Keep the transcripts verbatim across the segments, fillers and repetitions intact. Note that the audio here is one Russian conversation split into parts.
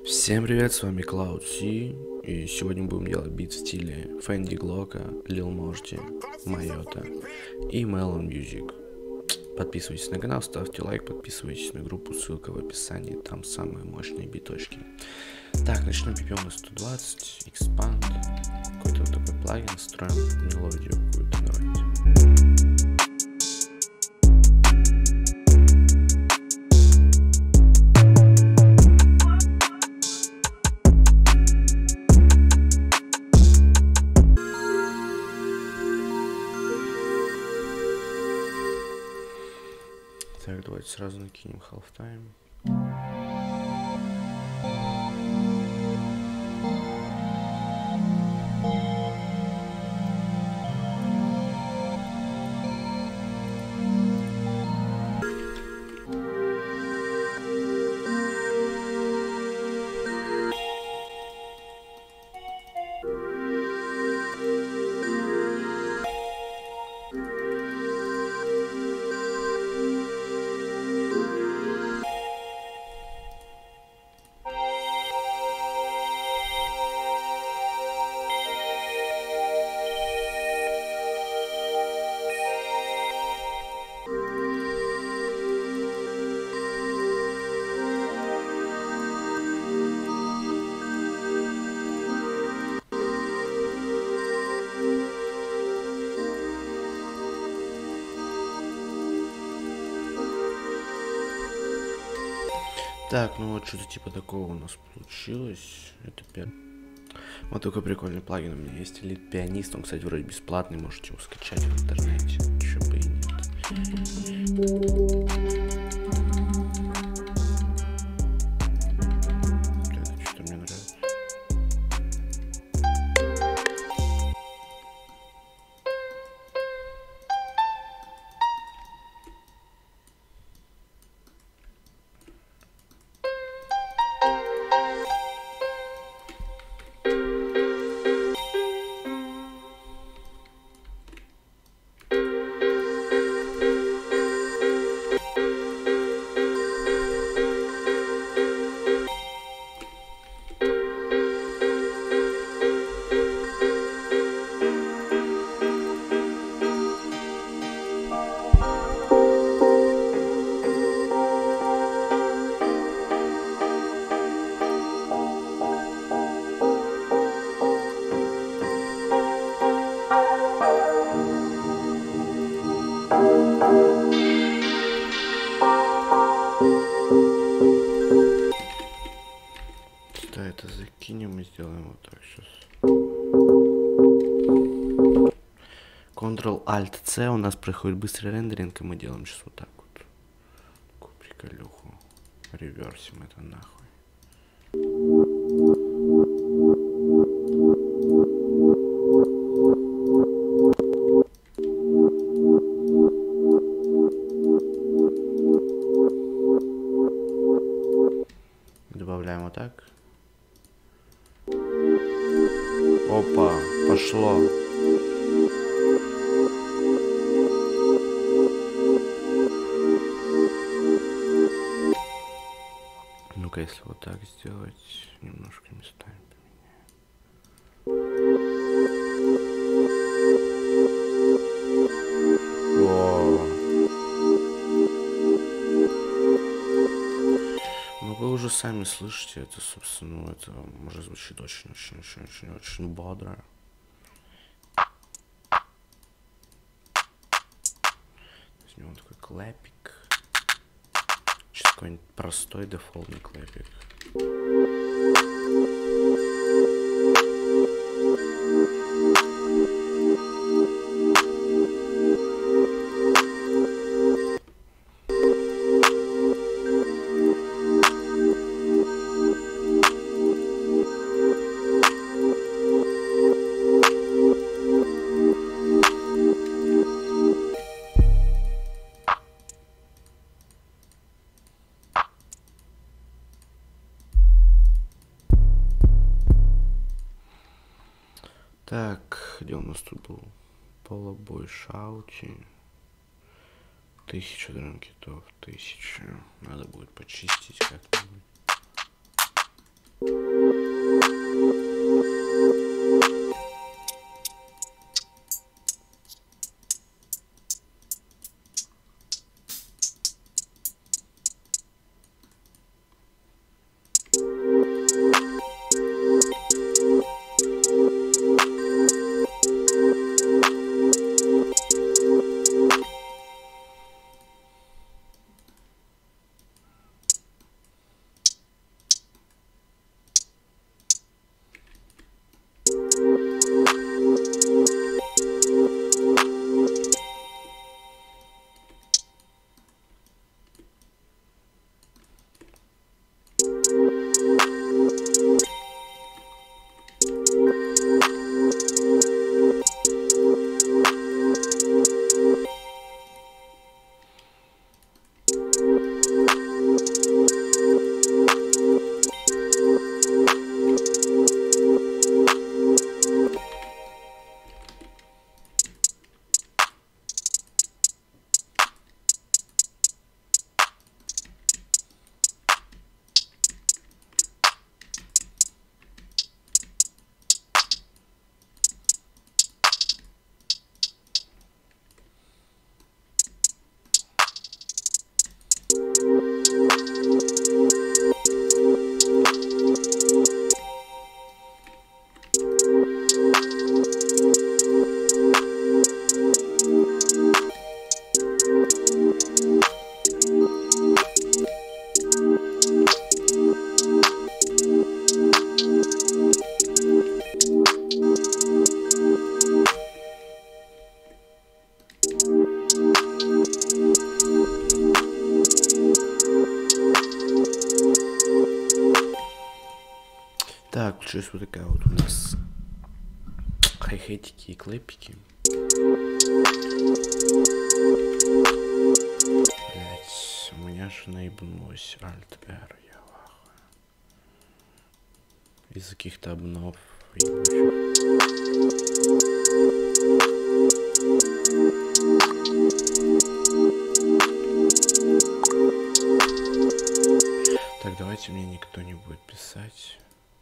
Всем привет, с вами Cloud C, и сегодня будем делать бит в стиле Фенди Глока, Lil Mosty, Майота и Melon Music. Подписывайтесь на канал, ставьте лайк, подписывайтесь на группу, ссылка в описании, там самые мощные биточки. Так, начнем пипем на сто двадцать, Expand, какой-то вот такой плагин, строим мелодию какую-то, давайте. Так, давайте сразу накинем halftime. Так, ну вот что-то типа такого у нас получилось. Это первый. Вот такой прикольный плагин у меня есть. Элит Пианист. Он, кстати, вроде бесплатный. Можете его скачать в интернете. Чё бы и нет. Это что-то мне нравится. Да, это закинем и сделаем вот так сейчас. Ctrl-Alt-C, у нас проходит быстрый рендеринг, и мы делаем сейчас вот так вот. Такую приколюху. Реверсим это нахуй. Добавляем вот так. Опа, пошло. Ну-ка, если вот так сделать, немножко местами поменяем. О. Ну, вы уже сами слышите, это, собственно, ну, это может звучит очень-очень-очень-очень-очень бодро. Возьмем такой клэпик. Сейчас какой-нибудь простой дефолтный клэпик. Так, где у нас тут был? Полобой Шаути. Тысяча драм-китов, тысяча. Надо будет почистить как-нибудь. Так, получилась вот такая вот у нас хай-хетики и клэпики. Блять, у меня же наебнулась Альт-Р, я вахую. Из каких-то обнов ебучих. Так, давайте мне никто не будет писать.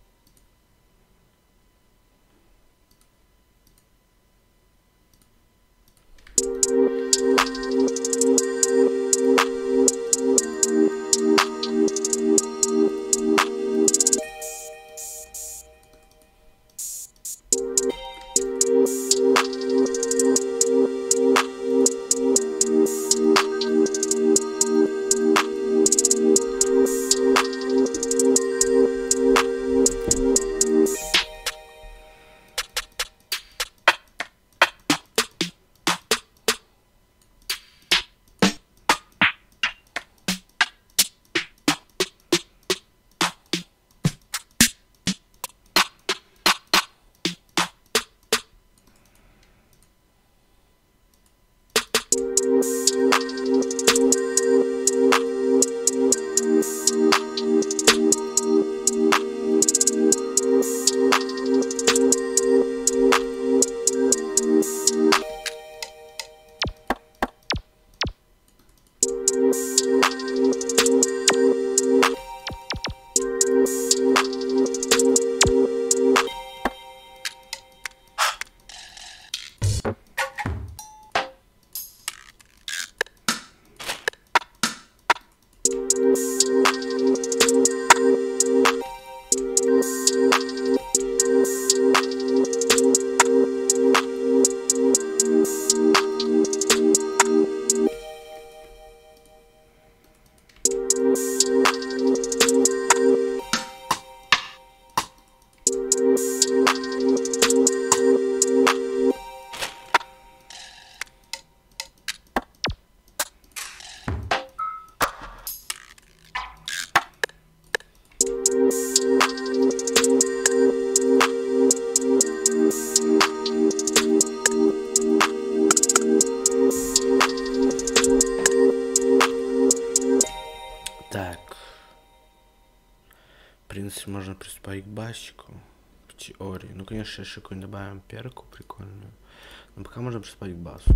В принципе, можно приступать к басику в теории. Ну, конечно, еще какую-нибудь добавим перку прикольную. Но пока можно приступать к басу.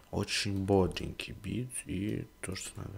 Очень бодренький бит и то, что надо.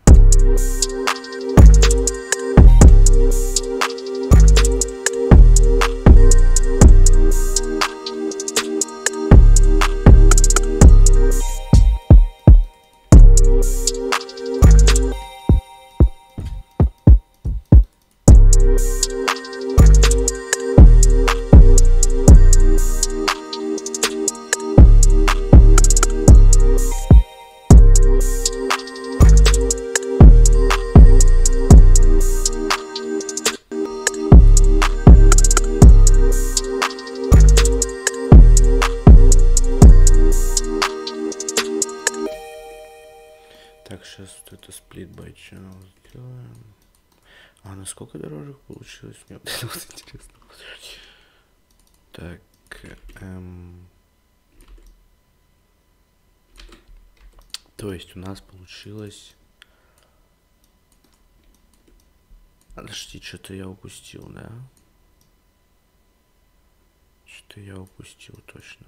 Так, сейчас вот это сплит by channel сделаем. А насколько дорожек получилось? Мне вот это вот интересно. Так, эм... то есть у нас получилось... Подожди, что-то я упустил, да? Что-то я упустил точно.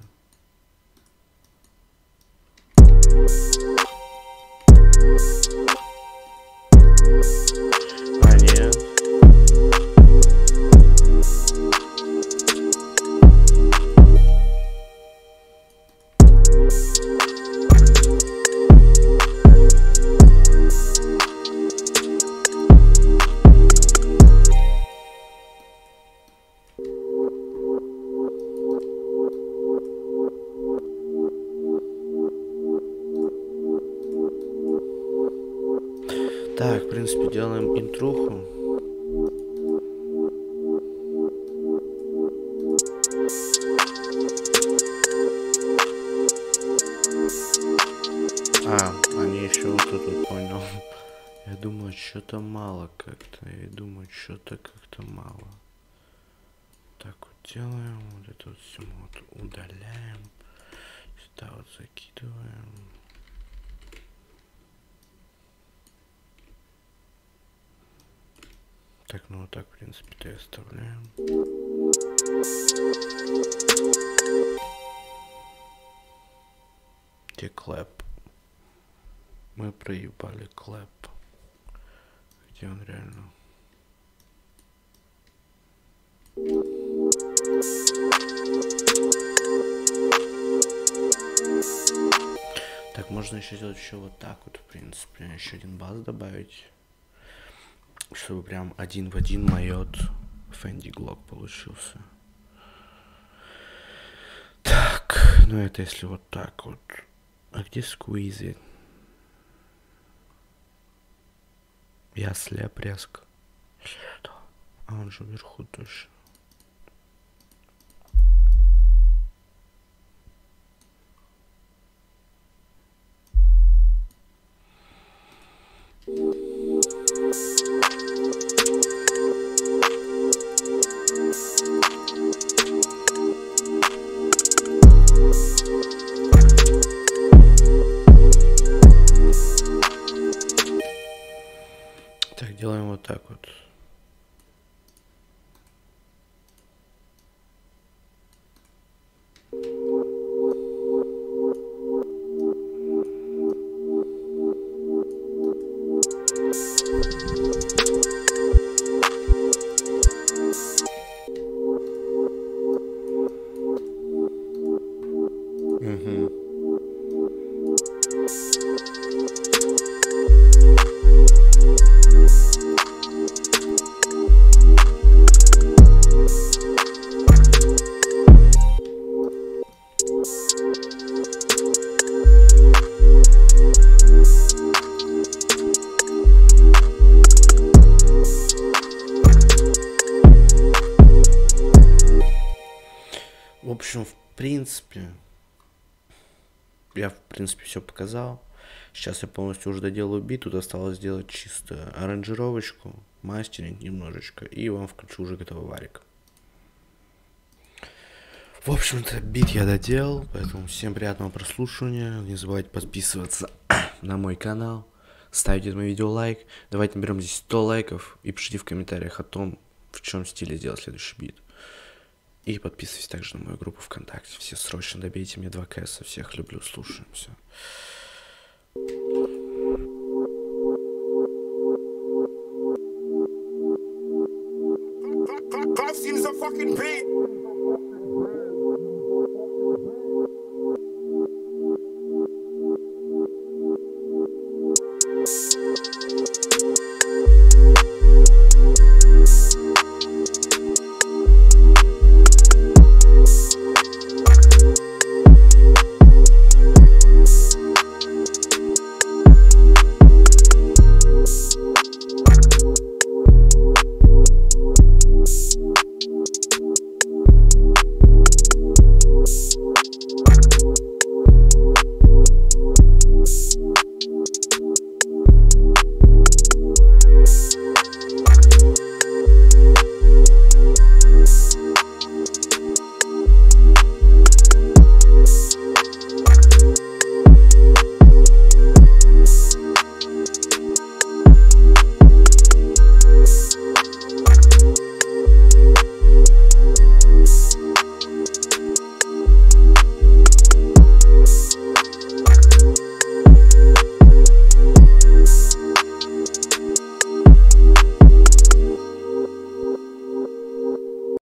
А нет. Так, в принципе, делаем интруху. А, они еще вот тут вот, понял. Я думаю, что-то мало как-то. Я думаю, что-то как-то мало. Так вот делаем. Вот это вот все вот удаляем. Сюда вот закидываем. Так, ну вот так, в принципе-то и оставляем. Где клэп? Мы проебали клэп. Где он реально? Так, можно еще сделать еще вот так вот, в принципе. Еще один бас добавить. Чтобы прям один в один майот Fendi Glock получился. Так, ну это если вот так вот. А где сквизи? Я слеп резко. Что? А он же вверху точно. Так, делаем вот так вот. Угу. В общем, в принципе, я в принципе все показал. Сейчас я полностью уже доделаю бит, тут осталось сделать чисто аранжировочку, мастеринг немножечко, и вам включу уже готовый варик. В общем-то, бит я доделал, поэтому всем приятного прослушивания. Не забывайте подписываться на мой канал, ставить этому видео лайк. Давайте наберем здесь сто лайков и пишите в комментариях о том, в чем стиле сделать следующий бит. И подписывайтесь также на мою группу ВКонтакте. Все срочно добейте мне два кэса. Всех люблю, слушаем. Все.